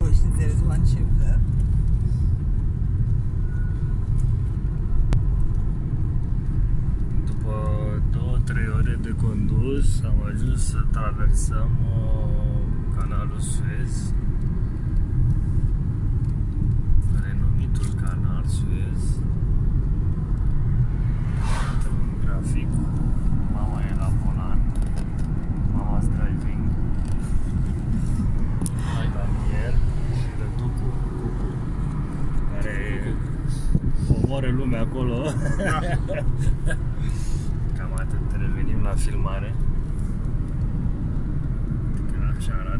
push, there is one ship there. După 2-3 ore de condus am ajuns să traversăm canalul Suez, renumitul canal Suez. Uităm în grafic, mama e la volan, mama's driving, Daniel și Răducu Cucu, care omoară lumea acolo. Cam atât, revenim la filmare. Așa arată